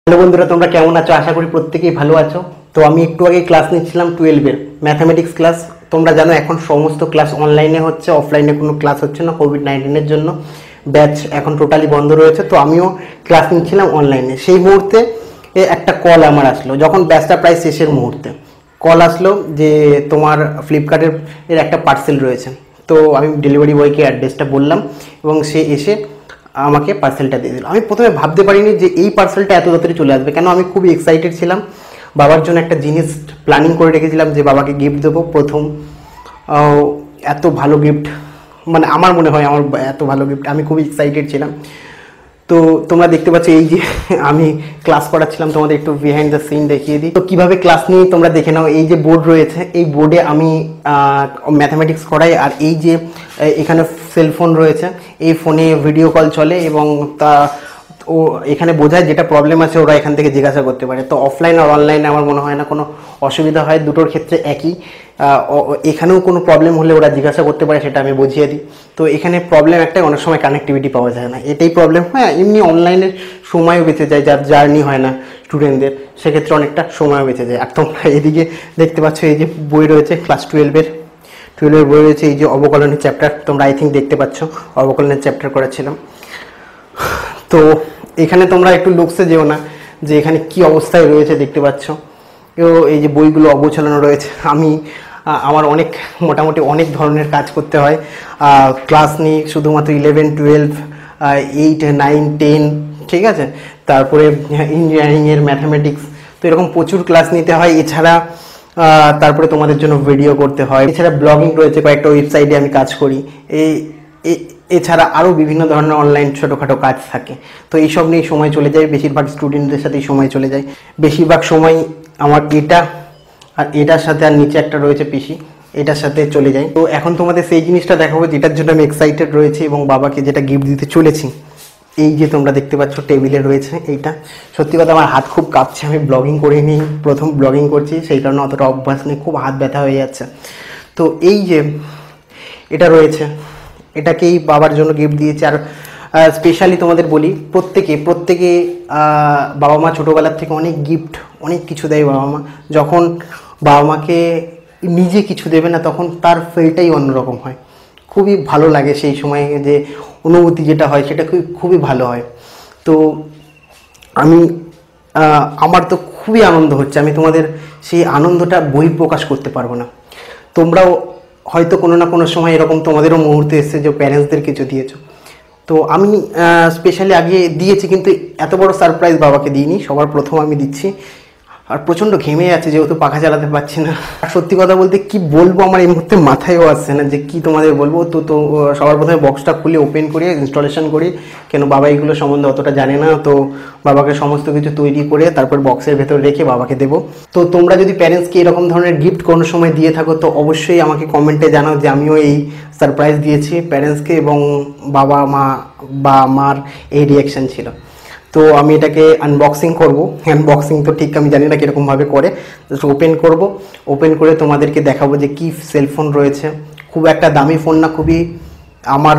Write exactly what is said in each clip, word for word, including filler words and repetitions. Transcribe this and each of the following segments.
Hello বন্ধুরা, তোমরা কেমন আছো? আশা করি প্রত্যেকেই ভালো আছো। তো আমি একটু আগে ক্লাস নিচ্ছিলাম টুয়েলভের ম্যাথামেটিক্স ক্লাস। তোমরা জানো এখন সমস্ত ক্লাস অনলাইনে হচ্ছে, অফলাইনে কোনো ক্লাস হচ্ছে না কোভিড নাইন্টিনের জন্য। ব্যাচ এখন টোটালি বন্ধ রয়েছে। তো আমিও ক্লাস নিচ্ছিলাম অনলাইনে। সেই মুহূর্তে একটা কল আমার আসলো, যখন ব্যাচটা প্রায় শেষের মুহূর্তে কল আসলো যে তোমার ফ্লিপকার্টের এর একটা পার্সেল রয়েছে। তো আমি ডেলিভারি বয়কে অ্যাড্রেসটা বললাম এবং সে এসে আমাকে পার্সেলটা দিয়ে দিল। আমি প্রথমে ভাবতে পারিনি যে এই পার্সেলটা এত তাড়াতাড়ি চলে আসবে, কেন আমি খুবই এক্সাইটেড ছিলাম। বাবার জন্য একটা জিনিস প্ল্যানিং করে রেখেছিলাম যে বাবাকে গিফট দেবো প্রথম। এত ভালো গিফট, মানে আমার মনে হয় আমার এত ভালো গিফট, আমি খুবই এক্সাইটেড ছিলাম। তো তোমরা দেখতে পাচ্ছ এই যে আমি ক্লাস করাচ্ছিলাম, তোমাদের একটু বিহাইন্ড দ্য সিন দেখিয়ে দিই। তো কীভাবে ক্লাস নিয়ে তোমরা দেখে নাও। এই যে বোর্ড রয়েছে, এই বোর্ডে আমি ম্যাথামেটিক্স করাই, আর এই যে এখানে সেলফোন রয়েছে, এই ফোনে ভিডিও কল চলে এবং তা ও এখানে বোঝায় যেটা প্রবলেম আছে ওরা এখান থেকে জিজ্ঞাসা করতে পারে। তো অফলাইন আর অনলাইনে আমার মনে হয় না কোনো অসুবিধা হয়, দুটোর ক্ষেত্রে একই। এখানেও কোনো প্রবলেম হলে ওরা জিজ্ঞাসা করতে পারে, সেটা আমি বুঝিয়ে দিই। তো এখানে প্রবলেম একটাই, অনেক সময় কানেক্টিভিটি পাওয়া যায় না, এটাই প্রবলেম। হ্যাঁ, এমনি অনলাইনের সময়ও বেঁচে যায়, যার জার্নি হয় না স্টুডেন্টদের, সেক্ষেত্রে অনেকটা সময়ও বেঁচে যায়। আর তোমরা এদিকে দেখতে পাচ্ছ এই যে বই রয়েছে ক্লাস টুয়েলভের টুয়েলভের বই রয়েছে, এই যে অবকলনের চ্যাপ্টার, তোমরা আই থিঙ্ক দেখতে পাচ্ছ অবকলনের চ্যাপ্টার করেছিলাম। তো এখানে তোমরা একটু লুকসে যেও না যে এখানে কি অবস্থায় রয়েছে, দেখতে পাচ্ছ। এই যে বইগুলো অগোছানো রয়েছে। আমি আমার অনেক মোটামুটি অনেক ধরনের কাজ করতে হয়। ক্লাস নিই শুধুমাত্র eleven twelve eight nine ten, ঠিক আছে, তারপরে ইঞ্জিনিয়ারিংয়ের ম্যাথামেটিক্স, তো এরকম প্রচুর ক্লাস নিতে হয়। এছাড়া তারপরে তোমাদের জন্য ভিডিও করতে হয়। এছাড়া ব্লগিং রয়েছে, কয়েকটা ওয়েবসাইটে আমি কাজ করি। এই এছাড়া আরও বিভিন্ন ধরনের অনলাইন ছোটোখাটো কাজ থাকে। তো এইসব নিয়েই সময় চলে যায়, বেশিরভাগ স্টুডেন্টদের সাথেই সময় চলে যায়। বেশিরভাগ সময় আমার এটা আর এটার সাথে, আর নিচে একটা রয়েছে পিসি, এটার সাথে চলে যায়। তো এখন তোমাদের সেই জিনিসটা দেখাবো যেটার জন্য আমি এক্সাইটেড রয়েছি এবং বাবাকে যেটা গিফট দিতে চলেছি। এই যে তোমরা দেখতে পাচ্ছ টেবিলে রয়েছে এইটা। সত্যি কথা আমার হাত খুব কাঁপছে, আমি ব্লগিং করে নিই, প্রথম ব্লগিং করছি, সেই কারণে অতটা অভ্যাস নেই, খুব হাত ব্যথা হয়ে যাচ্ছে। তো এই যে এটা রয়েছে, এটাকেই বাবার জন্য গিফট দিয়েছে। আর স্পেশালি তোমাদের বলি, প্রত্যেকে প্রত্যেকে বাবা মা ছোটোবেলার থেকে অনেক গিফট, অনেক কিছু দেয় বাবা মা। যখন বাবা মাকে নিজে কিছু দেবে না, তখন তার ফিলটাই অন্যরকম হয়, খুবই ভালো লাগে। সেই সময়ে যে অনুভূতি যেটা হয় সেটা খুবই খুবই ভালো হয়। তো আমি আমার তো খুবই আনন্দ হচ্ছে, আমি তোমাদের সেই আনন্দটা বহিঃপ্রকাশ করতে পারবো না। তোমরাও হয়তো কোনো না কোনো সময় এরকম তোমাদেরও মুহূর্তে এসেছে যে প্যারেন্টসদের কিছু দিয়েছো। তো আমি স্পেশালি আগে দিয়েছি, কিন্তু এত বড় সারপ্রাইজ বাবাকে দিইনি, সবার প্রথম আমি দিচ্ছি। আর প্রচণ্ড ঘেমে যাচ্ছে যেহেতু পাখা চালাতে পারছি না। আর সত্যি কথা বলতে কি বলবো আমার এই মুহূর্তে মাথায়ও আসছে না যে কি তোমাদের বলবো। তো তো সবার প্রথমে বক্সটা খুলে ওপেন করে ইনস্টলেশন করি, কেন বাবা এইগুলো সম্বন্ধে অতটা জানে না। তো বাবাকে সমস্ত কিছু তৈরি করে তারপর বক্সের ভেতর রেখে বাবাকে দেবো। তো তোমরা যদি প্যারেন্টসকে এরকম ধরনের গিফট কোনো সময় দিয়ে থাকো, তো অবশ্যই আমাকে কমেন্টে জানাও যে আমিও এই সারপ্রাইজ দিয়েছি প্যারেন্টসকে এবং বাবা মা বা মার এই রিয়াকশান ছিল। তো আমি এটাকে আনবক্সিং করব। আনবক্সিং তো ঠিক আমি জানি না কীরকমভাবে করে, জাস্ট ওপেন করব। ওপেন করে তোমাদেরকে দেখাবো যে কী সেলফোন রয়েছে। খুব একটা দামি ফোন না, খুবই আমার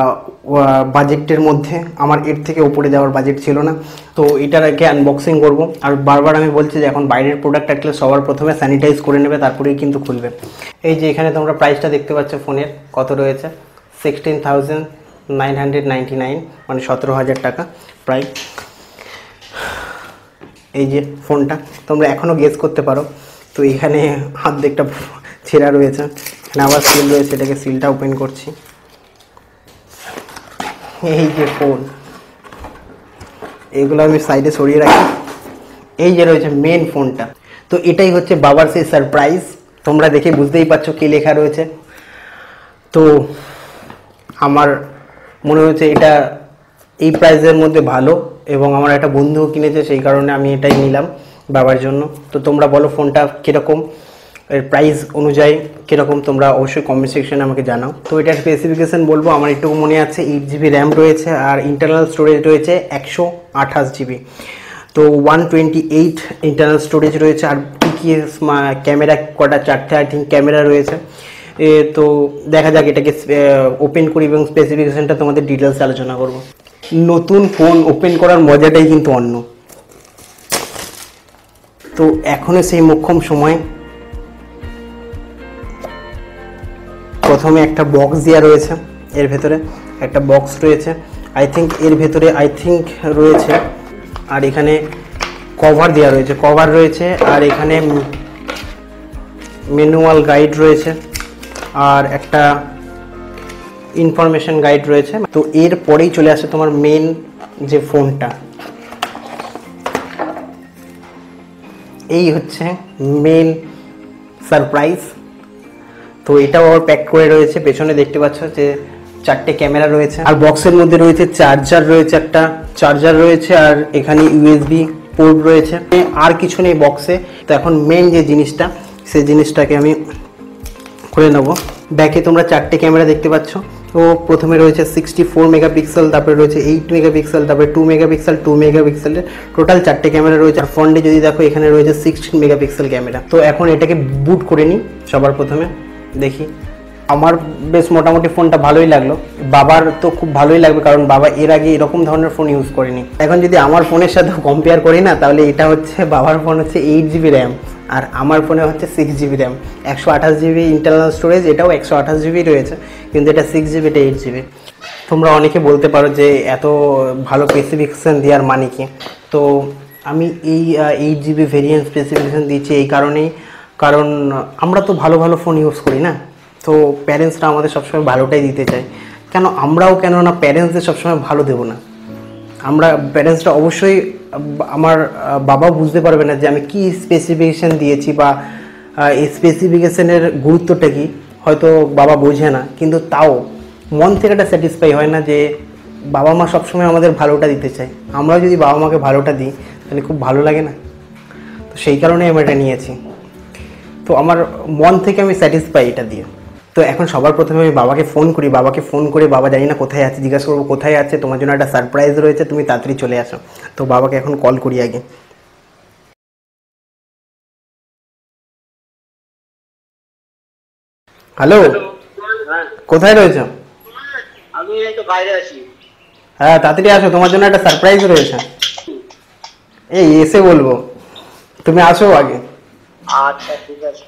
বাজেটের মধ্যে, আমার এর থেকে উপরে যাওয়ার বাজেট ছিল না। তো এটার আগে আনবক্সিং করব। আর বারবার আমি বলছি যে এখন বাইরের প্রোডাক্ট আসলে সবার প্রথমে স্যানিটাইজ করে নেবে, তারপরেই কিন্তু খুলবে। এই যে এখানে তোমরা প্রাইসটা দেখতে পাচ্ছ ফোনের কত রয়েছে, sixteen thousand nine hundred ninety nine, মানে সতেরো হাজার টাকা প্রায়। এই যে ফোনটা তোমরা এখনও গেস করতে পারো। তো এখানে হাত একটা ছেঁড়া রয়েছে, এখানে আবার সিল রয়েছে, এটাকে সিলটা ওপেন করছি। এই যে ফোন, এগুলো আমি সাইডে সরিয়ে রাখি। এই যে রয়েছে মেন ফোনটা। তো এটাই হচ্ছে বাবার সেই সারপ্রাইজ। তোমরা দেখে বুঝতেই পারছো কী লেখা রয়েছে। তো আমার মনে হচ্ছে এটা এই প্রাইসের মধ্যে ভালো, এবং আমার একটা বন্ধুও কিনেছে, সেই কারণে আমি এটাই নিলাম বাবার জন্য। তো তোমরা বলো ফোনটা কীরকম, এর প্রাইস অনুযায়ী কীরকম, তোমরা অবশ্যই কমেন্ট সেকশনে আমাকে জানাও। তো এটার স্পেসিফিকেশান বলবো, আমার একটু মনে আছে এইট জিবি র্যাম রয়েছে, আর ইন্টারনাল স্টোরেজ রয়েছে একশো আঠাশ জিবি। তো one twenty eight internal storage রয়েছে। আর কী কী ক্যামেরা কটা, চারটে আই থিঙ্ক ক্যামেরা রয়েছে। তো দেখা যাক এটাকে ওপেন করি এবং স্পেসিফিকেশানটা তোমাদের ডিটেলস আলোচনা করব। নতুন ফোন ওপেন করার মজাটাই কিন্তু অন্য। তো এখনও সেই মোক্ষম সময়। প্রথমে একটা বক্স দেওয়া রয়েছে, এর ভেতরে একটা বক্স রয়েছে, আই থিঙ্ক এর ভেতরে আই থিঙ্ক রয়েছে, আর এখানে কভার দেওয়া রয়েছে, কভার রয়েছে, আর এখানে ম্যানুয়াল গাইড রয়েছে, আর একটা ইনফরমেশন গাইড রয়েছে। তো এর পরেই চলে আসে তোমার মেন যে ফোনটা। এই হচ্ছে মেন সারপ্রাইজ। তো এটাও আবার প্যাক করে রয়েছে, পেছনে দেখতে পাচ্ছ যে চারটে ক্যামেরা রয়েছে, আর বক্সের মধ্যে রয়েছে চার্জার রয়েছে, একটা চার্জার রয়েছে, আর এখানে ইউএসবি পোর্ট রয়েছে, আর কিছু নেই বক্সে। তো এখন মেন যে জিনিসটা, সেই জিনিসটাকে আমি খুলে নেব। ব্যাকে তোমরা চারটে ক্যামেরা দেখতে পাচ্ছ। তো প্রথমে রয়েছে সিক্সটি ফোর মেগাপিক্সেল, তারপরে রয়েছে এইট মেগাপিক্সেল, তারপরে টু মেগাপিক্সেল, টু মেগাপিক্সেলের টোটাল চারটে ক্যামেরা রয়েছে। আর ফ্রন্টে যদি দেখো এখানে রয়েছে সিক্সটিন মেগাপিক্সেল ক্যামেরা। তো এখন এটাকে বুট করে নিই সবার প্রথমে, দেখি। আমার বেশ মোটামুটি ফোনটা ভালোই লাগলো, বাবার তো খুব ভালোই লাগবে, কারণ বাবা এর আগে এরকম ধরনের ফোন ইউজ করেনি। এখন যদি আমার ফোনের সাথে কম্পেয়ার করি না, তাহলে এটা হচ্ছে বাবার ফোন হচ্ছে এইট জিবি র্যাম, আর আমার ফোনে হচ্ছে সিক্স জিবি র্যাম, একশো আঠাশ জিবি ইন্টারনাল স্টোরেজ, এটাও একশো আঠাশ জিবি রয়েছে, কিন্তু এটা সিক্স জিবি, এটা এইট জিবি। তোমরা অনেকে বলতে পারো যে এত ভালো স্পেসিফিকেশান দেওয়ার মানে কি। তো আমি এই এইট জিবি ভেরিয়েন্ট স্পেসিফিকেশান দিচ্ছি এই কারণেই, কারণ আমরা তো ভালো ভালো ফোন ইউজ করি না, তো প্যারেন্টসরা আমাদের সবসময় ভালোটাই দিতে চায়। কেন আমরাও কেন না প্যারেন্টসদের সবসময় ভালো দেবো না? আমরা প্যারেন্টসরা অবশ্যই, আমার বাবা বুঝতে পারবে না যে আমি কি স্পেসিফিকেশান দিয়েছি বা এই স্পেসিফিকেশানের গুরুত্বটা কি, হয়তো বাবা বোঝে না, কিন্তু তাও মন থেকে একটা স্যাটিসফাই হয় না যে বাবা মা সবসময় আমাদের ভালোটা দিতে চায়। আমরাও যদি বাবা মাকে ভালোটা দিই তাহলে খুব ভালো লাগে না? তো সেই কারণেই আমি এটা নিয়েছি। তো আমার মন থেকে আমি স্যাটিসফাই এটা দিয়ে। তো এখন সবার প্রথমে আমি বাবাকে ফোন করি, বাবাকে ফোন করে বাবা জানি না কোথায় আছে, জিজ্ঞাসা করবো কোথায় আছে, তোমার জন্য একটা সারপ্রাইজ রয়েছে, তুমি তাড়াতাড়ি চলে আসো। তো বাবাকে এখন কল করি আগে। হ্যালো, কোথায় রয়েছো? আমি এই তো বাইরে আছি। হ্যাঁ তাড়াতাড়ি আসো, তোমার জন্য একটা সারপ্রাইজ রয়েছে। এই এসে বলবো, তুমি আসো আগে। আচ্ছা ঠিক আছে।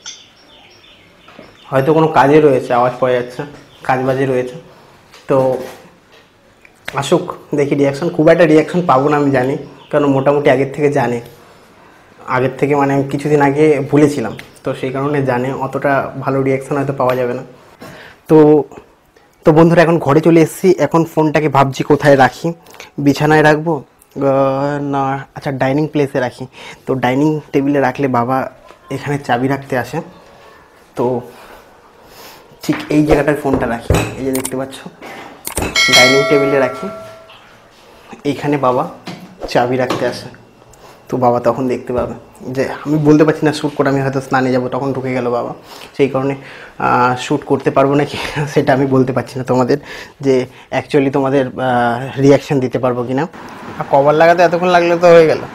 হয়তো কোনো কাজে রয়েছে, আওয়াজ পাওয়া যাচ্ছে, কাজ বাজে রয়েছে। তো আসুক, দেখি রিয়াকশান। খুব একটা রিয়াকশান পাবো না আমি জানি, কারণ মোটামুটি আগের থেকে জানে, আগের থেকে মানে আমি কিছুদিন আগে ভুলেছিলাম, তো সেই কারণে জানে, অতটা ভালো রিয়াকশান হয়তো পাওয়া যাবে না। তো তো বন্ধুরা এখন ঘরে চলে এসেছি। এখন ফোনটাকে ভাবছি কোথায় রাখি, বিছানায় রাখবো না, আচ্ছা ডাইনিং প্লেসে রাখি। তো ডাইনিং টেবিলে রাখলে বাবা এখানে চাবি রাখতে আসে, তো ঠিক এই জায়গাটায় ফোনটা রাখি। এই যে দেখতে পাচ্ছ, ডাইনিং টেবিলে রাখি, এইখানে বাবা চাবি রাখতে আসে। তো বাবা তখন দেখতে পাবে যে আমি বলতে পারছি না শ্যুট করে, আমি হয়তো স্নানে যাব, তখন ঢুকে গেল বাবা, সেই কারণে শ্যুট করতে পারবো নাকি সেটা আমি বলতে পারছি না তোমাদের, যে অ্যাকচুয়ালি তোমাদের রিয়াকশান দিতে পারবো কি না। আর কভার লাগাতে এতক্ষণ লাগলে তো হয়ে গেল,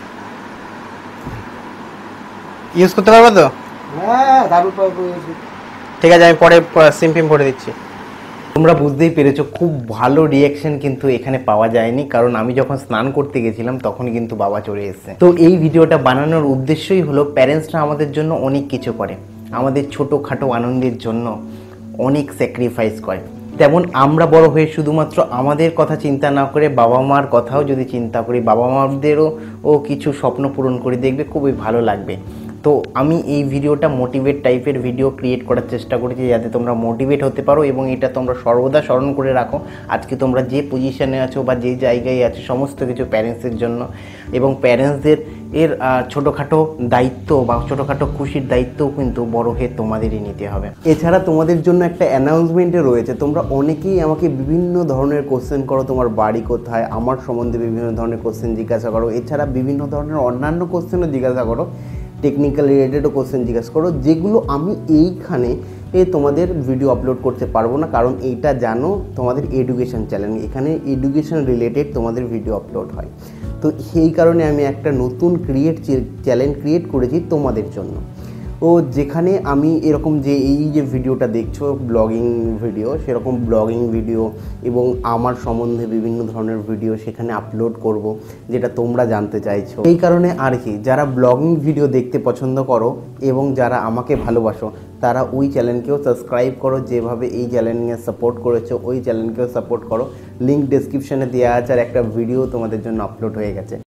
ইউজ করতে পারবো তো? হ্যাঁ দারুণ পাবো। ঠিক আছে, আমি পরে সিম ফিম ভরে দিচ্ছি। তোমরা বুঝতেই পেরেছো খুব ভালো রিয়াকশন কিন্তু এখানে পাওয়া যায়নি, কারণ আমি যখন স্নান করতে গেছিলাম তখন কিন্তু বাবা চলে এসেছে। তো এই ভিডিওটা বানানোর উদ্দেশ্যই হলো প্যারেন্টসরা আমাদের জন্য অনেক কিছু করে, আমাদের ছোটোখাটো আনন্দের জন্য অনেক স্যাক্রিফাইস করে। তেমন আমরা বড় হয়ে শুধুমাত্র আমাদের কথা চিন্তা না করে বাবা মার কথাও যদি চিন্তা করি, বাবা মাদেরও ও কিছু স্বপ্ন পূরণ করে, দেখবে খুবই ভালো লাগবে। তো আমি এই ভিডিওটা মোটিভেট টাইপের ভিডিও ক্রিয়েট করার চেষ্টা করেছি, যাতে তোমরা মোটিভেট হতে পারো এবং এটা তোমরা সর্বদা স্মরণ করে রাখো আজকে তোমরা যে পজিশনে আছো বা যে জায়গায় আছো সমস্ত কিছু প্যারেন্টসের জন্য, এবং প্যারেন্টসদের এর ছোটোখাটো দায়িত্ব বা ছোটোখাটো খুশির দায়িত্বও কিন্তু বড় হয়ে তোমাদেরই নিতে হবে। এছাড়া তোমাদের জন্য একটা অ্যানাউন্সমেন্টে রয়েছে, তোমরা অনেকেই আমাকে বিভিন্ন ধরনের কোশ্চেন করো, তোমার বাড়ি কোথায়, আমার সম্বন্ধে বিভিন্ন ধরনের কোশ্চেন জিজ্ঞাসা করো, এছাড়া বিভিন্ন ধরনের অন্যান্য কোশ্চেনও জিজ্ঞাসা করো, টেকনিক্যাল রিলেটেডও কোশ্চেন জিজ্ঞাসা করো, যেগুলো আমি এইখানে এ তোমাদের ভিডিও আপলোড করতে পারবো না, কারণ এইটা জানো তোমাদের এডুকেশন চ্যানেল, এখানে এডুকেশন রিলেটেড তোমাদের ভিডিও আপলোড হয়। তো সেই কারণে আমি একটা নতুন ক্রিয়েট চ্যানেল ক্রিয়েট করেছি তোমাদের জন্য। ও যেখানে আমি এরকম যে এই যে ভিডিওটা দেখছো ব্লগিং ভিডিও, সেরকম ব্লগিং ভিডিও এবং আমার সম্বন্ধে বিভিন্ন ধরনের ভিডিও সেখানে আপলোড করব, যেটা তোমরা জানতে চাইছো। এই কারণে আর কি, যারা ব্লগিং ভিডিও দেখতে পছন্দ করো এবং যারা আমাকে ভালোবাসো তারা ওই চ্যানেলকেও সাবস্ক্রাইব করো, যেভাবে এই চ্যানেলকে সাপোর্ট করেছো ওই চ্যানেলকেও সাপোর্ট করো। লিঙ্ক ডেসক্রিপশনে দেওয়া আছে, আর একটা ভিডিও তোমাদের জন্য আপলোড হয়ে গেছে।